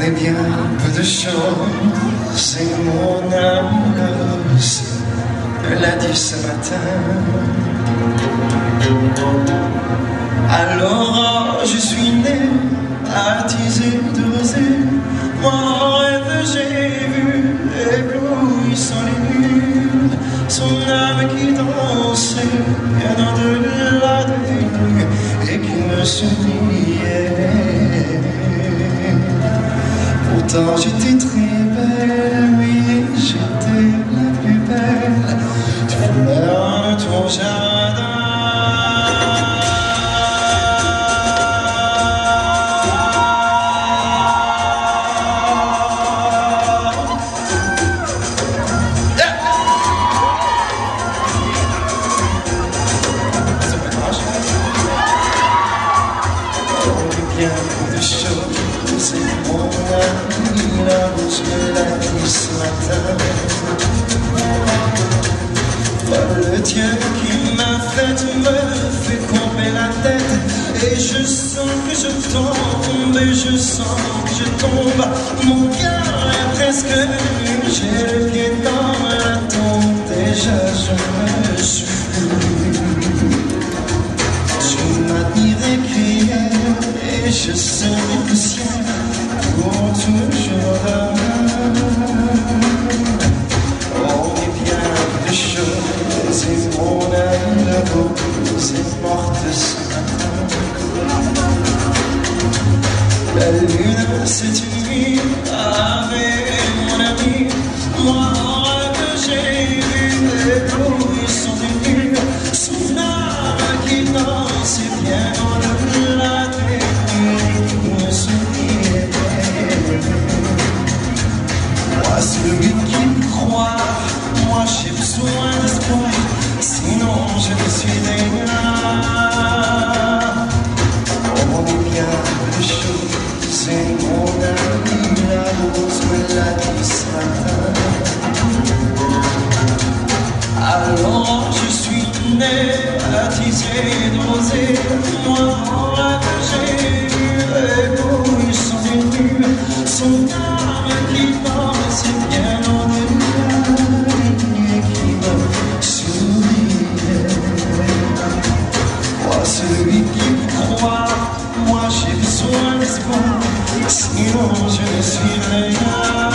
connais bien peu de choses et mon amoureuse me l'a dit ce matin. Alors je suis né, attisé de rosée, moi en rêve j'ai vu éblouissant les murs, son âme qui dansait bien en-delà des nues et qui me souriait. Pourtant j'étais très belle, oui, j'étais la plus belle fleur de ton jardin. Bien de choses et mon ami la rose me l'a dit ce matin. Le tien qui m'a fait me fait tomber la tête et je sens que je tombe et je sens que je tombe. Mon cœur est presque nu, j'ai le pied dans la tombe. Déjà je me suis tu m'admirais crier et je serai poussière pour toujours. On est bien de choses et mon ami la rose est morte ce matin. La lune s'est unie avec mon ami, moi en rêve j'ai vu éblouissant des murs, son âme qui danse bien au-delà des nuits qui me souriait. Moi celui qui me croit, moi j'ai besoin d'espoir, sinon je ne suis rien. On est bien de choses et mon ami la rose me l'a dit ce matin. Alors je suis né, attisé de rosée, moi en rêve j'ai vu éblouissant des nues, son âme qui danse bien au-delà et qui me souriait. Moi celui qui me croit, moi j'ai besoin d'espoir, sinon je ne suis rien.